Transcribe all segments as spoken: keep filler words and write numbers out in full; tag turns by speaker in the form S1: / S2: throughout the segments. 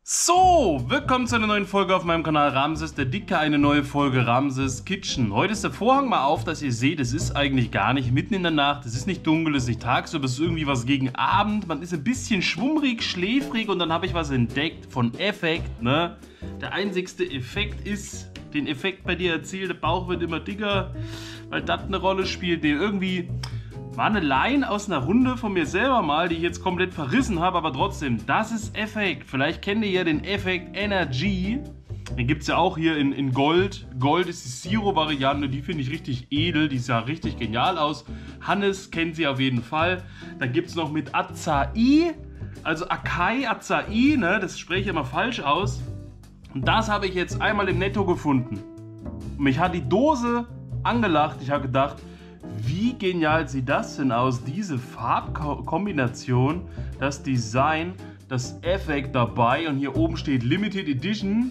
S1: So, willkommen zu einer neuen Folge auf meinem Kanal Ramses der Dicke, eine neue Folge Ramses Kitchen. Heute ist der Vorhang mal auf, dass ihr seht, es ist eigentlich gar nicht mitten in der Nacht, es ist nicht dunkel, es ist nicht tagsüber, es ist irgendwie was gegen Abend. Man ist ein bisschen schwummrig, schläfrig und dann habe ich was entdeckt von Effekt, ne? Der einzigste Effekt ist, den Effekt bei dir erzählt, der Bauch wird immer dicker, weil das eine Rolle spielt. Nee, irgendwie war eine Line aus einer Runde von mir selber mal, die ich jetzt komplett verrissen habe, aber trotzdem, das ist Effekt. Vielleicht kennt ihr ja den Effekt Energy. Den gibt es ja auch hier in, in Gold. Gold ist die Zero-Variante, die finde ich richtig edel, die sah richtig genial aus. Hannes kennt sie auf jeden Fall. Dann gibt es noch mit Acai, also Akai, Acai, ne? Das spreche ich immer falsch aus. Und das habe ich jetzt einmal im Netto gefunden. Und mich hat die Dose angelacht. Ich habe gedacht, wie genial sieht das denn aus, diese Farbkombination, das Design, das Effekt dabei und hier oben steht Limited Edition,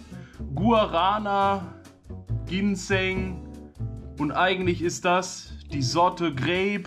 S1: Guarana, Ginseng und eigentlich ist das die Sorte Grape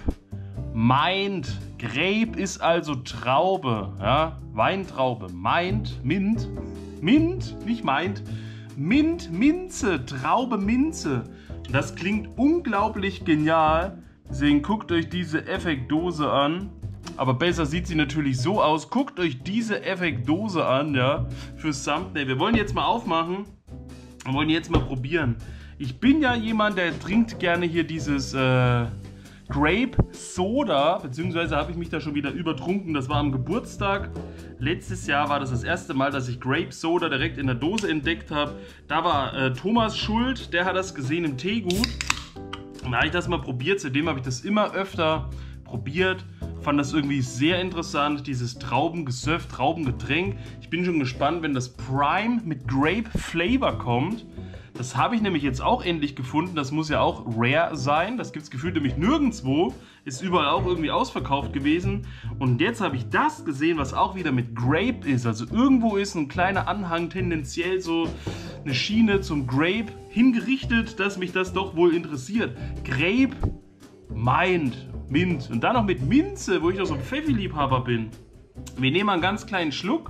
S1: Mind. Grape ist also Traube, ja? Weintraube, Mind, Mint, Mint, nicht Mind, Mint, Minze, Traube, Minze. Das klingt unglaublich genial, deswegen guckt euch diese Effektdose an, aber besser sieht sie natürlich so aus. Guckt euch diese Effektdose an, ja, fürs Thumbnail. Wir wollen jetzt mal aufmachen und wollen jetzt mal probieren. Ich bin ja jemand, der trinkt gerne hier dieses äh, Grape Soda, beziehungsweise habe ich mich da schon wieder übertrunken. Das war am Geburtstag. Letztes Jahr war das das erste Mal, dass ich Grape Soda direkt in der Dose entdeckt habe. Da war äh, Thomas schuld, der hat das gesehen im Teegut. Und da habe ich das mal probiert. Seitdem habe ich das immer öfter probiert. Fand das irgendwie sehr interessant, dieses Traubengesöff, Traubengetränk. Ich bin schon gespannt, wenn das Prime mit Grape Flavor kommt. Das habe ich nämlich jetzt auch endlich gefunden. Das muss ja auch rare sein. Das gibt es gefühlt nämlich nirgendwo. Ist überall auch irgendwie ausverkauft gewesen. Und jetzt habe ich das gesehen, was auch wieder mit Grape ist. Also irgendwo ist ein kleiner Anhang, tendenziell so eine Schiene zum Grape hingerichtet, dass mich das doch wohl interessiert. Grape Mind, Mint. Und dann noch mit Minze, wo ich doch so ein Pfeffi-Liebhaber bin. Wir nehmen mal einen ganz kleinen Schluck.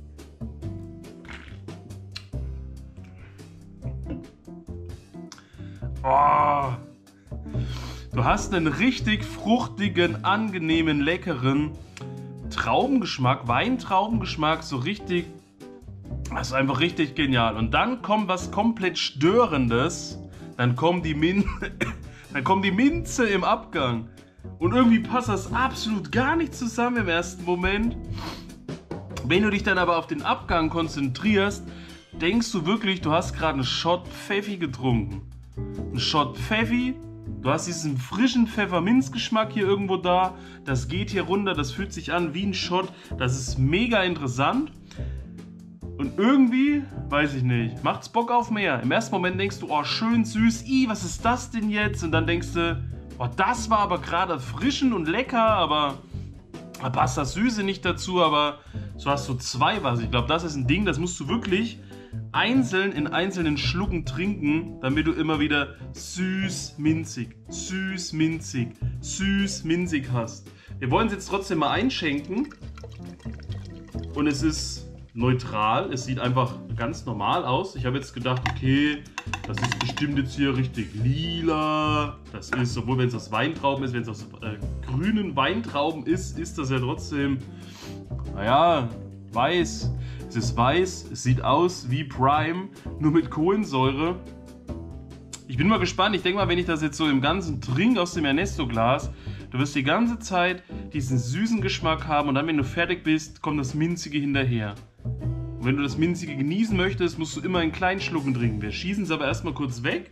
S1: Oh, du hast einen richtig fruchtigen, angenehmen, leckeren Traubengeschmack, Weintraubengeschmack, so richtig, das ist einfach richtig genial. Und dann kommt was komplett Störendes, dann kommt die, Min dann kommt die Minze im Abgang. Und irgendwie passt das absolut gar nicht zusammen im ersten Moment. Wenn du dich dann aber auf den Abgang konzentrierst, denkst du wirklich, du hast gerade einen Shot Pfeffi getrunken. Ein Shot Pfeffi, du hast diesen frischen Pfefferminzgeschmack hier irgendwo da, das geht hier runter, das fühlt sich an wie ein Shot, das ist mega interessant und irgendwie, weiß ich nicht, macht's Bock auf mehr. Im ersten Moment denkst du, oh schön süß, i, was ist das denn jetzt? Und dann denkst du, oh das war aber gerade erfrischend und lecker, aber da passt das Süße nicht dazu, aber so hast du zwei was. Ich glaube, das ist ein Ding, das musst du wirklich einzeln in einzelnen Schlucken trinken, damit du immer wieder süß-minzig, süß-minzig, süß-minzig hast. Wir wollen es jetzt trotzdem mal einschenken und es ist neutral, es sieht einfach ganz normal aus. Ich habe jetzt gedacht, okay, das ist bestimmt jetzt hier richtig lila. Das ist, obwohl wenn es aus Weintrauben ist, wenn es aus äh, grünen Weintrauben ist, ist das ja trotzdem, naja, weiß. Es ist weiß, es sieht aus wie Prime, nur mit Kohlensäure. Ich bin mal gespannt, ich denke mal, wenn ich das jetzt so im Ganzen trinke aus dem Ernesto-Glas, du wirst die ganze Zeit diesen süßen Geschmack haben und dann, wenn du fertig bist, kommt das Minzige hinterher. Und wenn du das Minzige genießen möchtest, musst du immer in kleinen Schlucken trinken. Wir schießen es aber erstmal kurz weg.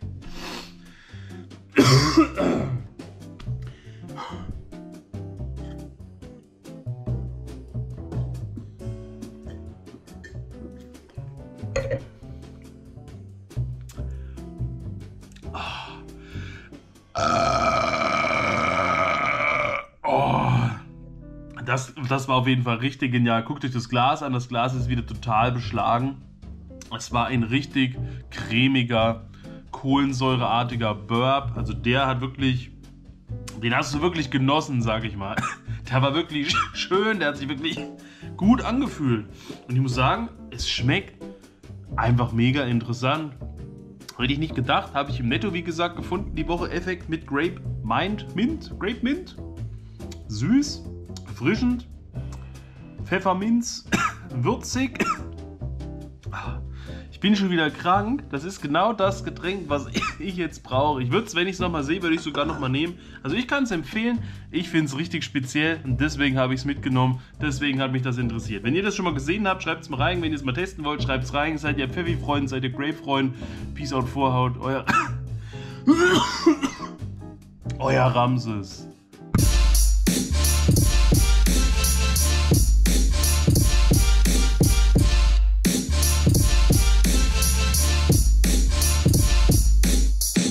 S1: Das, das war auf jeden Fall richtig genial. Guckt euch das Glas an. Das Glas ist wieder total beschlagen. Es war ein richtig cremiger, kohlensäureartiger Burp. Also der hat wirklich, den hast du wirklich genossen, sag ich mal. Der war wirklich schön. Der hat sich wirklich gut angefühlt. Und ich muss sagen, es schmeckt einfach mega interessant. Hätte ich nicht gedacht, habe ich im Netto, wie gesagt, gefunden, die Woche Effekt mit Grape Mint, Mint, Grape Mint. Süß, erfrischend, Pfefferminz, würzig. Ich bin schon wieder krank. Das ist genau das Getränk, was ich jetzt brauche. Ich würde es, wenn ich es nochmal sehe, würde ich es sogar nochmal nehmen. Also ich kann es empfehlen. Ich finde es richtig speziell und deswegen habe ich es mitgenommen. Deswegen hat mich das interessiert. Wenn ihr das schon mal gesehen habt, schreibt es mal rein. Wenn ihr es mal testen wollt, schreibt es rein. Seid ihr Pfeffi-Freund, seid ihr Grape-Freund. Peace out, Vorhaut. Euer... Euer Ramses.